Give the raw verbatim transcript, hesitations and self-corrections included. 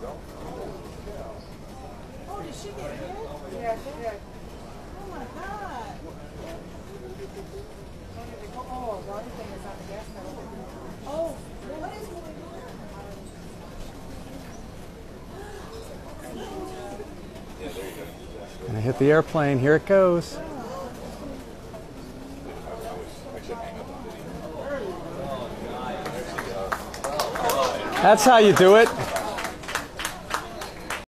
Oh, did she get hit? Yeah, she did. Oh my God. Oh, the other thing is on the gas pedal. Oh, what is going on? And I hit the airplane. Here it goes. That's how you do it.